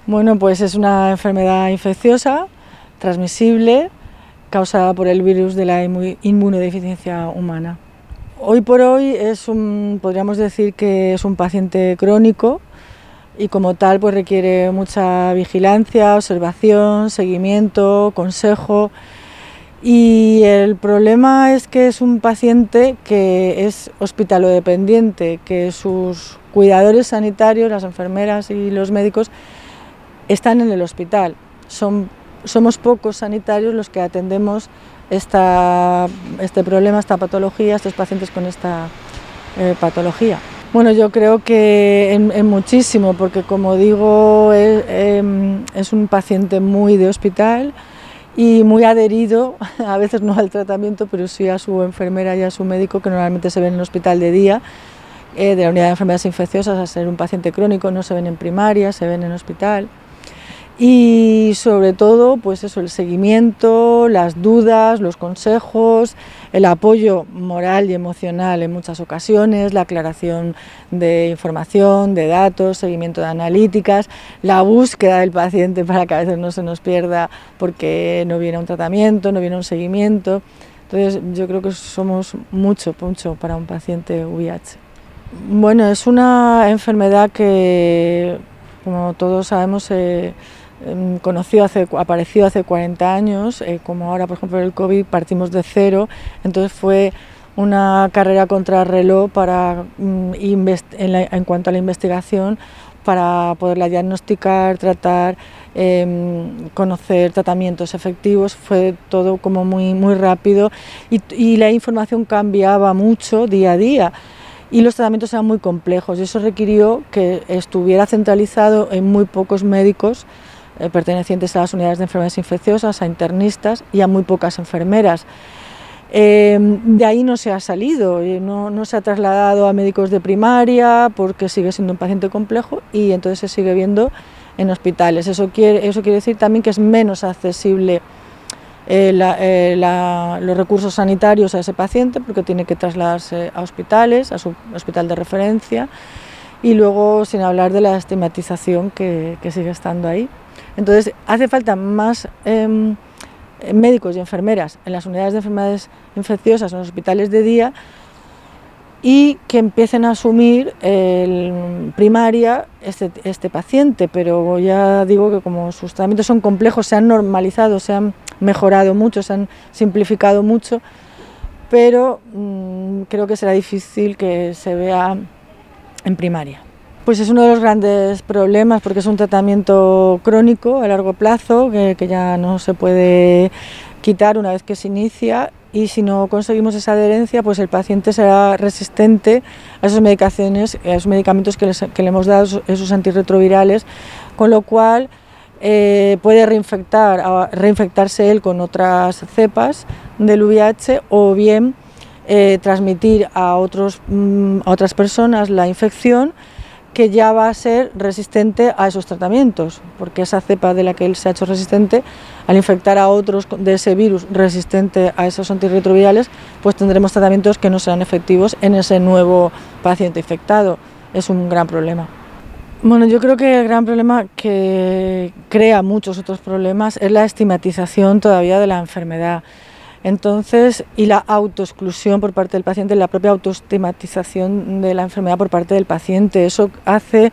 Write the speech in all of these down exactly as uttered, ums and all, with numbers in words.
Bueno, pues es una enfermedad infecciosa, transmisible, causada por el virus de la inmunodeficiencia humana. Hoy por hoy es un, podríamos decir que es un paciente crónico y como tal pues requiere mucha vigilancia, observación, seguimiento, consejo. Y el problema es que es un paciente que es hospitalodependiente, que sus cuidadores sanitarios, las enfermeras y los médicos están en el hospital. Son, somos pocos sanitarios los que atendemos esta, este problema, esta patología, estos pacientes con esta eh, patología. Bueno, yo creo que en, en muchísimo, porque como digo, es, eh, es un paciente muy de hospital y muy adherido, a veces no al tratamiento, pero sí a su enfermera y a su médico, que normalmente se ven en el hospital de día, eh, de la unidad de enfermedades infecciosas, a ser un paciente crónico, no se ven en primaria, se ven en hospital. Y sobre todo, pues eso, el seguimiento, las dudas, los consejos, el apoyo moral y emocional en muchas ocasiones, la aclaración de información, de datos, seguimiento de analíticas, la búsqueda del paciente para que a veces no se nos pierda porque no viene a un tratamiento, no viene a un seguimiento. Entonces yo creo que somos mucho, mucho para un paciente V I H. Bueno, es una enfermedad que, como todos sabemos, eh, Conoció hace, apareció hace cuarenta años, eh, como ahora por ejemplo el COVID partimos de cero, entonces fue una carrera contrarreloj para, mm, en, la, en cuanto a la investigación, para poderla diagnosticar, tratar, eh, conocer tratamientos efectivos. Fue todo como muy, muy rápido y, y la información cambiaba mucho día a día. Y los tratamientos eran muy complejos y eso requirió que estuviera centralizado en muy pocos médicos eh, pertenecientes a las unidades de enfermedades infecciosas, a internistas y a muy pocas enfermeras. Eh, de ahí no se ha salido, no, no se ha trasladado a médicos de primaria porque sigue siendo un paciente complejo y entonces se sigue viendo en hospitales. Eso quiere, eso quiere decir también que es menos accesible Eh, la, eh, la, los recursos sanitarios a ese paciente porque tiene que trasladarse a hospitales, a su hospital de referencia y luego sin hablar de la estigmatización que, que sigue estando ahí. Entonces hace falta más eh, médicos y enfermeras en las unidades de enfermedades infecciosas, en los hospitales de día y que empiecen a asumir en primaria este, este paciente, pero ya digo que como sus tratamientos son complejos, se han normalizado, se han mejorado mucho, se han simplificado mucho, pero mmm, creo que será difícil que se vea en primaria. Pues es uno de los grandes problemas porque es un tratamiento crónico a largo plazo que, que ya no se puede quitar una vez que se inicia y si no conseguimos esa adherencia pues el paciente será resistente a esas medicaciones, a esos medicamentos que, les, que le hemos dado, esos antirretrovirales, con lo cual eh, puede reinfectar, a, reinfectarse él con otras cepas del V I H o bien eh, transmitir a, otros, mm, a otras personas la infección que ya va a ser resistente a esos tratamientos, porque esa cepa de la que él se ha hecho resistente, al infectar a otros de ese virus resistente a esos antirretrovirales, pues tendremos tratamientos que no serán efectivos en ese nuevo paciente infectado. Es un gran problema. Bueno, yo creo que el gran problema que crea muchos otros problemas es la estigmatización todavía de la enfermedad. Entonces, y la autoexclusión por parte del paciente, la propia autoestigmatización de la enfermedad por parte del paciente. Eso hace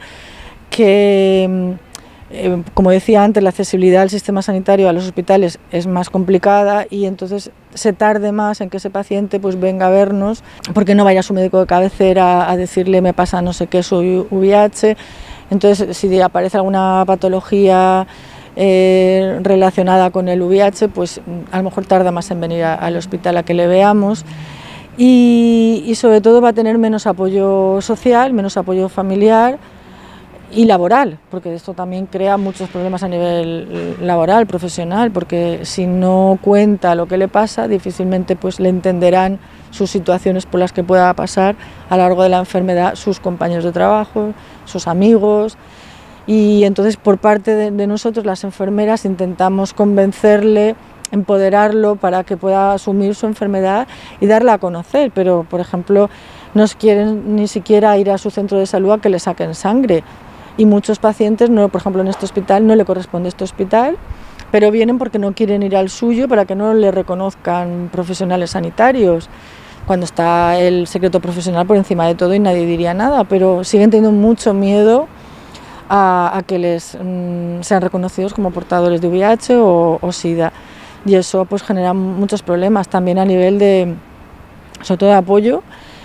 que, eh, como decía antes, la accesibilidad al sistema sanitario, a los hospitales, es más complicada y entonces se tarde más en que ese paciente pues venga a vernos, porque no vaya a su médico de cabecera a decirle me pasa no sé qué, soy V I H. Entonces, si aparece alguna patología Eh, relacionada con el V I H, pues a lo mejor tarda más en venir a, al hospital a que le veamos y, y sobre todo va a tener menos apoyo social, menos apoyo familiar y laboral, porque esto también crea muchos problemas a nivel laboral, profesional, porque si no cuenta lo que le pasa, difícilmente pues le entenderán sus situaciones por las que pueda pasar a lo largo de la enfermedad sus compañeros de trabajo, sus amigos. Y entonces por parte de, de nosotros, las enfermeras, intentamos convencerle, empoderarlo para que pueda asumir su enfermedad y darla a conocer, pero por ejemplo no quieren ni siquiera ir a su centro de salud a que le saquen sangre. Y muchos pacientes, no, por ejemplo en este hospital, no le corresponde este hospital, pero vienen porque no quieren ir al suyo para que no le reconozcan profesionales sanitarios, cuando está el secreto profesional por encima de todo y nadie diría nada, pero siguen teniendo mucho miedo a, a que les mmm, sean reconocidos como portadores de V I H o, o SIDA, y eso pues genera muchos problemas también a nivel de, sobre todo de apoyo,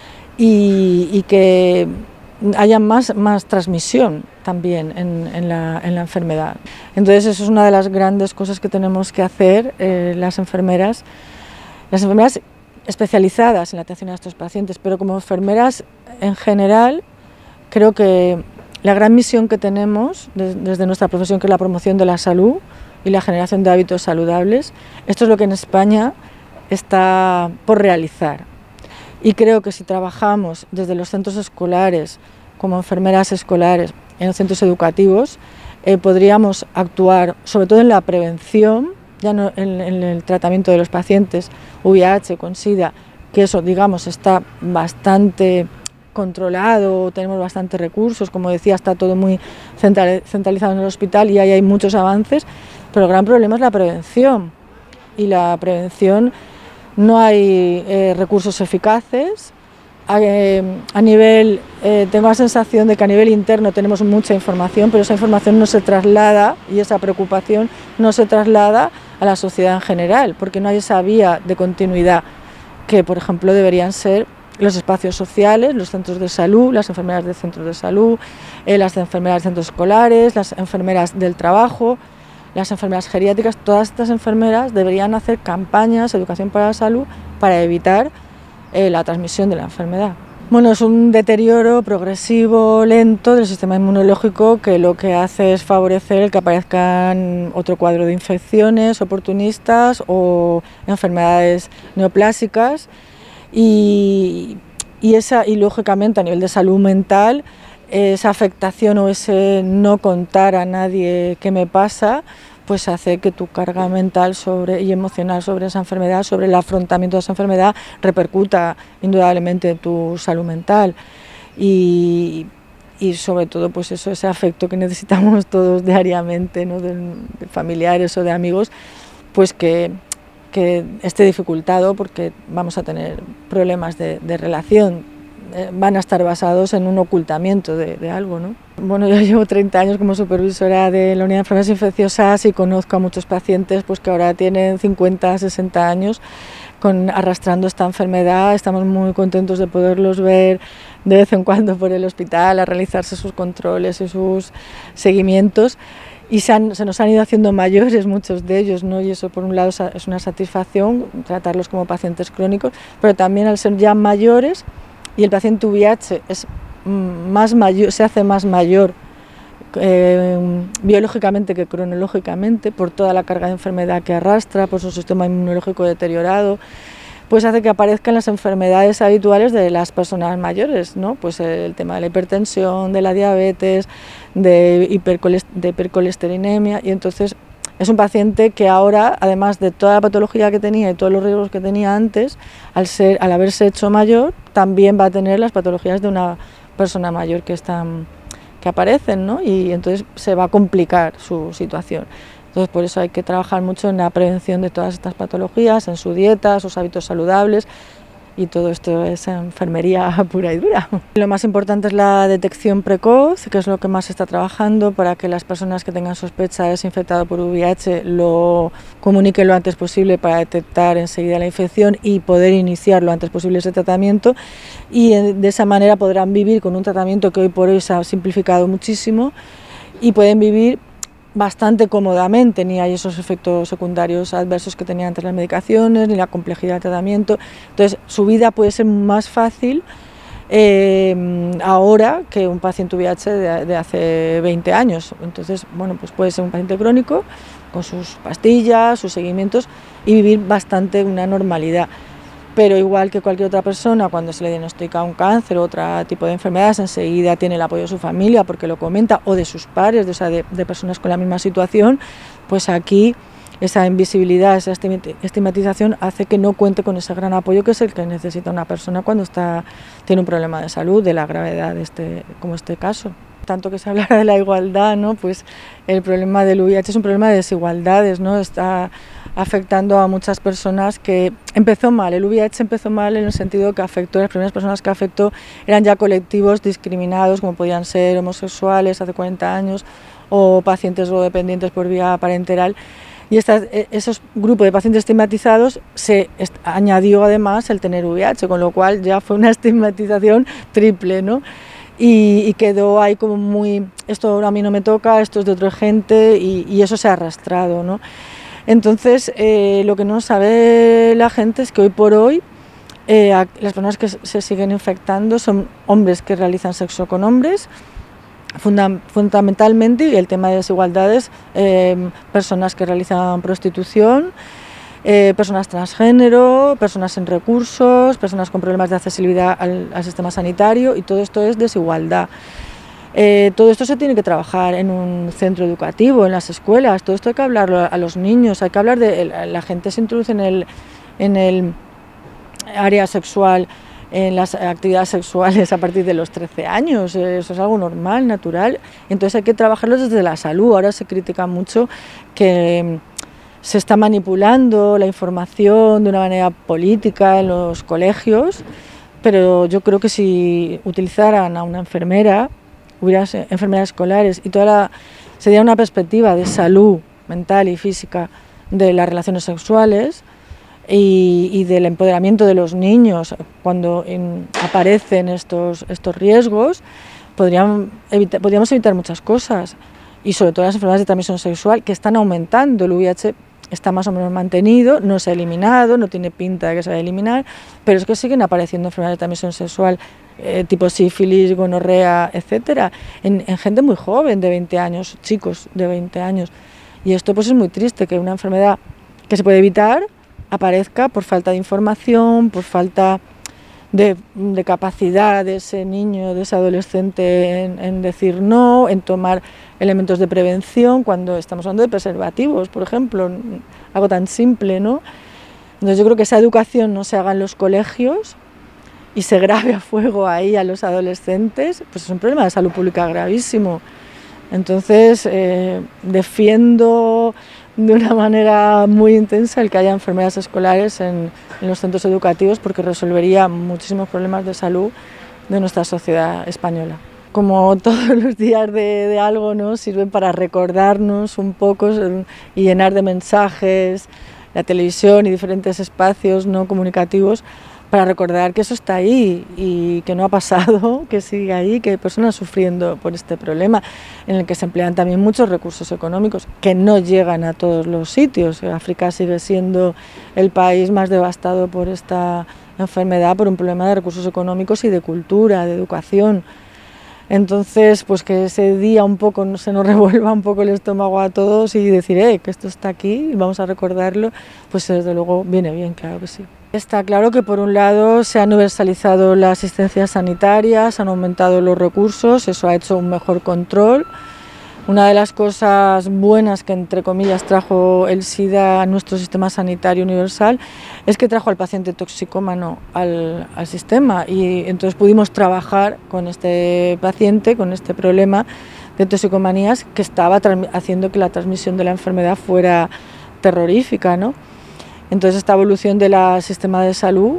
y, y que haya más, más transmisión también en, en, la, en la enfermedad. Entonces eso es una de las grandes cosas que tenemos que hacer eh, las enfermeras, las enfermeras especializadas en la atención a estos pacientes, pero como enfermeras en general, creo que la gran misión que tenemos de, desde nuestra profesión, que es la promoción de la salud y la generación de hábitos saludables, esto es lo que en España está por realizar. Y creo que si trabajamos desde los centros escolares, como enfermeras escolares, en los centros educativos, eh, podríamos actuar sobre todo en la prevención, ya no en, en el tratamiento de los pacientes V I H con SIDA, que eso, digamos, está bastante controlado, tenemos bastantes recursos, como decía, está todo muy centralizado en el hospital y ahí hay muchos avances, pero el gran problema es la prevención, y la prevención no hay eh, recursos eficaces. A, eh, a nivel, eh, tengo la sensación de que a nivel interno tenemos mucha información, pero esa información no se traslada, y esa preocupación no se traslada a la sociedad en general, porque no hay esa vía de continuidad que, por ejemplo, deberían ser los espacios sociales, los centros de salud, las enfermeras de centros de salud, eh, las enfermeras de centros escolares, las enfermeras del trabajo, las enfermeras geriátricas. Todas estas enfermeras deberían hacer campañas, educación para la salud, para evitar eh, la transmisión de la enfermedad. Bueno, es un deterioro progresivo, lento del sistema inmunológico, que lo que hace es favorecer el que aparezcan otro cuadro de infecciones oportunistas o enfermedades neoplásicas, y, y, esa, y lógicamente a nivel de salud mental, esa afectación o ese no contar a nadie qué me pasa, pues hace que tu carga mental sobre, y emocional sobre esa enfermedad, sobre el afrontamiento de esa enfermedad, repercuta indudablemente en tu salud mental. Y, y sobre todo pues eso, ese afecto que necesitamos todos diariamente, ¿no? de, de familiares o de amigos, pues que, que esté dificultado porque vamos a tener problemas de, de relación. Van a estar basados en un ocultamiento de, de algo, ¿no? Bueno, yo llevo treinta años como supervisora de la unidad de enfermedades infecciosas y conozco a muchos pacientes pues, que ahora tienen cincuenta, sesenta años con, arrastrando esta enfermedad. Estamos muy contentos de poderlos ver de vez en cuando por el hospital, a realizarse sus controles y sus seguimientos. Y se, han, se nos han ido haciendo mayores muchos de ellos, ¿no? Y eso por un lado es una satisfacción, tratarlos como pacientes crónicos, pero también al ser ya mayores, y el paciente V I H es más mayor, se hace más mayor eh, biológicamente que cronológicamente, por toda la carga de enfermedad que arrastra, por su sistema inmunológico deteriorado, pues hace que aparezcan las enfermedades habituales de las personas mayores, ¿no? Pues el tema de la hipertensión, de la diabetes, de, hipercolest de hipercolesterinemia, y entonces es un paciente que ahora, además de toda la patología que tenía y todos los riesgos que tenía antes, al, ser, al haberse hecho mayor, también va a tener las patologías de una persona mayor que, están, que aparecen, ¿no? Y entonces se va a complicar su situación. Entonces por eso hay que trabajar mucho en la prevención de todas estas patologías, en su dieta, sus hábitos saludables, y todo esto es enfermería pura y dura. Lo más importante es la detección precoz, que es lo que más se está trabajando para que las personas que tengan sospecha de ser infectado por V I H lo comuniquen lo antes posible para detectar enseguida la infección y poder iniciar lo antes posible ese tratamiento, y de esa manera podrán vivir con un tratamiento que hoy por hoy se ha simplificado muchísimo y pueden vivir bastante cómodamente, ni hay esos efectos secundarios adversos que tenían antes las medicaciones, ni la complejidad del tratamiento. Entonces su vida puede ser más fácil eh, ahora que un paciente V I H de, de hace veinte años. Entonces, bueno, pues puede ser un paciente crónico con sus pastillas, sus seguimientos, y vivir bastante una normalidad. Pero igual que cualquier otra persona, cuando se le diagnostica un cáncer o otro tipo de enfermedades, enseguida tiene el apoyo de su familia porque lo comenta, o de sus pares, de, o sea, de, de personas con la misma situación, pues aquí esa invisibilidad, esa estigmatización hace que no cuente con ese gran apoyo que es el que necesita una persona cuando está, tiene un problema de salud, de la gravedad de este, como este caso. tanto que se hablara de la igualdad, ¿no? Pues el problema del V I H es un problema de desigualdades, ¿no? Está afectando a muchas personas que empezó mal, el V I H empezó mal en el sentido que afectó, las primeras personas que afectó eran ya colectivos discriminados, como podían ser homosexuales hace cuarenta años o pacientes drogodependientes por vía parenteral. Y estas, esos grupos de pacientes estigmatizados se añadió además el tener V I H, con lo cual ya fue una estigmatización triple, ¿no? Y, y quedó ahí como muy, esto a mí no me toca, esto es de otra gente, y, y eso se ha arrastrado, ¿no? Entonces, eh, lo que no sabe la gente es que hoy por hoy eh, las personas que se siguen infectando son hombres que realizan sexo con hombres, funda fundamentalmente, y el tema de desigualdades, eh, personas que realizan prostitución, eh, personas transgénero, personas sin recursos, personas con problemas de accesibilidad al, al sistema sanitario, y todo esto es desigualdad. Eh, todo esto se tiene que trabajar en un centro educativo, en las escuelas, todo esto hay que hablarlo a los niños, hay que hablar de, la gente se introduce en el, en el área sexual, en las actividades sexuales a partir de los trece años, eso es algo normal, natural, entonces hay que trabajarlo desde la salud. Ahora se critica mucho que se está manipulando la información de una manera política en los colegios, pero yo creo que si utilizaran a una enfermera, hubiera enfermeras escolares y toda la, se diera una perspectiva de salud mental y física de las relaciones sexuales y, y del empoderamiento de los niños cuando en, aparecen estos, estos riesgos, podrían evita, podríamos evitar muchas cosas, y sobre todo las enfermedades de transmisión sexual que están aumentando. El V I H está más o menos mantenido, no se ha eliminado, no tiene pinta de que se vaya a eliminar, pero es que siguen apareciendo enfermedades de transmisión sexual eh, tipo sífilis, gonorrea, etcétera, en, en gente muy joven, de veinte años, chicos de veinte años. Y esto pues es muy triste, que una enfermedad que se puede evitar aparezca por falta de información, por falta de, de capacidad de ese niño, de ese adolescente en, en decir no, en tomar elementos de prevención, cuando estamos hablando de preservativos, por ejemplo, algo tan simple, ¿no? Entonces yo creo que esa educación no se haga en los colegios y se grabe a fuego ahí a los adolescentes, pues es un problema de salud pública gravísimo. Entonces eh, defiendo de una manera muy intensa el que haya enfermeras escolares en, en los centros educativos, porque resolvería muchísimos problemas de salud de nuestra sociedad española. Como todos los días de, de algo, ¿no?, sirven para recordarnos un poco y llenar de mensajes la televisión y diferentes espacios no comunicativos para recordar que eso está ahí y que no ha pasado, que sigue ahí, que hay personas sufriendo por este problema, en el que se emplean también muchos recursos económicos que no llegan a todos los sitios. África sigue siendo el país más devastado por esta enfermedad, por un problema de recursos económicos y de cultura, de educación. Entonces, pues que ese día un poco se nos revuelva un poco el estómago a todos y decir, eh, que esto está aquí y vamos a recordarlo, pues desde luego viene bien, claro que sí. Está claro que por un lado se ha universalizado la asistencia sanitaria, se han aumentado los recursos, eso ha hecho un mejor control. Una de las cosas buenas que, entre comillas, trajo el SIDA a nuestro sistema sanitario universal es que trajo al paciente toxicómano al, al sistema, y entonces pudimos trabajar con este paciente, con este problema de toxicomanías que estaba haciendo que la transmisión de la enfermedad fuera terrorífica, ¿no? Entonces esta evolución del sistema de salud,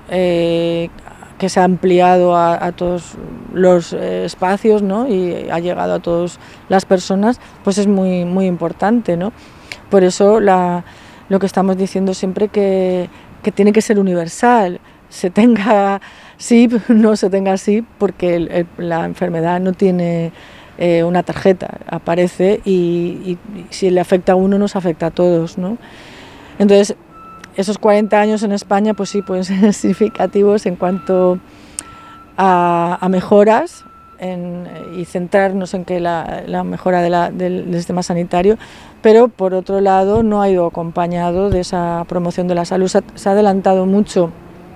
eh, que se ha ampliado a, a todos los eh, espacios, ¿no?, y ha llegado a todas las personas, pues es muy, muy importante, ¿no? Por eso la, lo que estamos diciendo siempre que, que tiene que ser universal, se tenga sí, no se tenga sí, porque el, el, la enfermedad no tiene eh, una tarjeta, aparece y, y, y si le afecta a uno nos afecta a todos, ¿no? Entonces, esos cuarenta años en España, pues sí, pueden ser significativos en cuanto a, a mejoras en, y centrarnos en que la, la mejora de la, del, del sistema sanitario, pero por otro lado no ha ido acompañado de esa promoción de la salud. Se ha, se ha adelantado mucho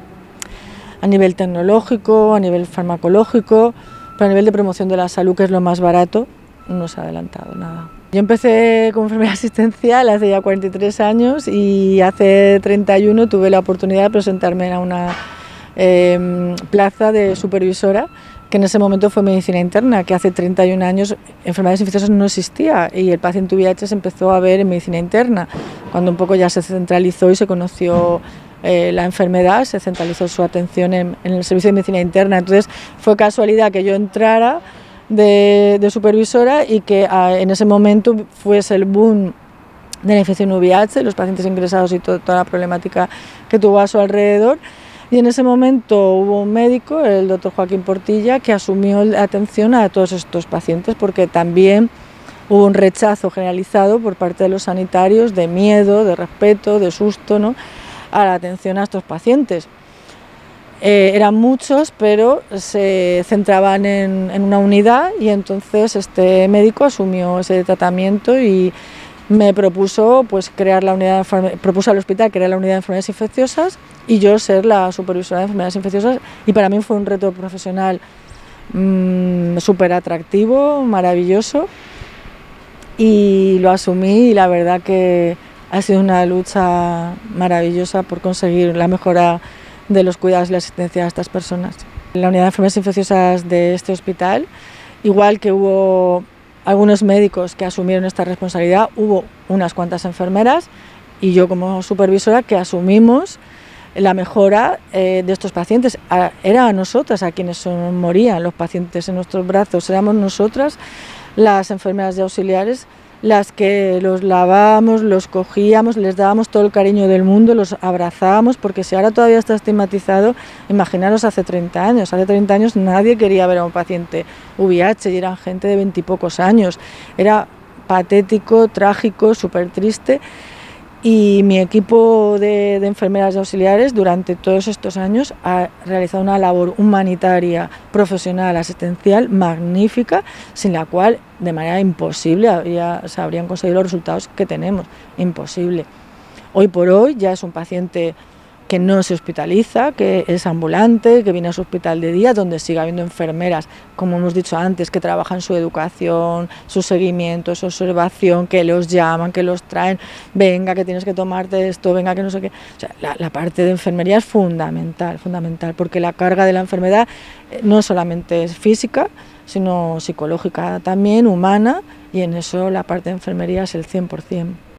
a nivel tecnológico, a nivel farmacológico, pero a nivel de promoción de la salud, que es lo más barato, no se ha adelantado nada. Yo empecé como enfermera asistencial hace ya cuarenta y tres años y hace treinta y uno tuve la oportunidad de presentarme a una eh, plaza de supervisora que en ese momento fue medicina interna, que hace treinta y un años enfermedades infecciosas no existía y el paciente V I H se empezó a ver en medicina interna, cuando un poco ya se centralizó y se conoció eh, la enfermedad, se centralizó su atención en, en el servicio de medicina interna. Entonces fue casualidad que yo entrara de, de supervisora y que a, en ese momento fuese el boom de la infección V I H, los pacientes ingresados y todo, toda la problemática que tuvo a su alrededor. Y en ese momento hubo un médico, el doctor Joaquín Portilla, que asumió la atención a todos estos pacientes, porque también hubo un rechazo generalizado por parte de los sanitarios de miedo, de respeto, de susto, ¿no?, a la atención a estos pacientes. Eh, eran muchos, pero se centraban en, en una unidad, y entonces este médico asumió ese tratamiento y me propuso pues crear la unidad de propuso al hospital crear la unidad de enfermedades infecciosas y yo ser la supervisora de enfermedades infecciosas, y para mí fue un reto profesional mmm, súper atractivo, maravilloso, y lo asumí, y la verdad que ha sido una lucha maravillosa por conseguir la mejora de los cuidados y la asistencia a estas personas. En la unidad de enfermedades infecciosas de este hospital, igual que hubo algunos médicos que asumieron esta responsabilidad, hubo unas cuantas enfermeras y yo como supervisora que asumimos la mejora eh, de estos pacientes. A, era a nosotras a quienes morían los pacientes en nuestros brazos, éramos nosotras, las enfermeras y auxiliares, las que los lavábamos, los cogíamos, les dábamos todo el cariño del mundo, los abrazábamos, porque si ahora todavía está estigmatizado, imaginaros hace treinta años, hace treinta años nadie quería ver a un paciente V I H y eran gente de veintipocos años, era patético, trágico, súper triste, y mi equipo de, de enfermeras y auxiliares durante todos estos años ha realizado una labor humanitaria, profesional, asistencial magnífica, sin la cual de manera imposible habría, se habrían conseguido los resultados que tenemos, imposible. Hoy por hoy ya es un paciente que no se hospitaliza, que es ambulante, que viene a su hospital de día, donde sigue habiendo enfermeras, como hemos dicho antes, que trabajan su educación, su seguimiento, su observación, que los llaman, que los traen, venga, que tienes que tomarte esto, venga, que no sé qué. O sea, la, la parte de enfermería es fundamental, fundamental, porque la carga de la enfermedad no solamente es física, sino psicológica también, humana, y en eso la parte de enfermería es el cien por cien.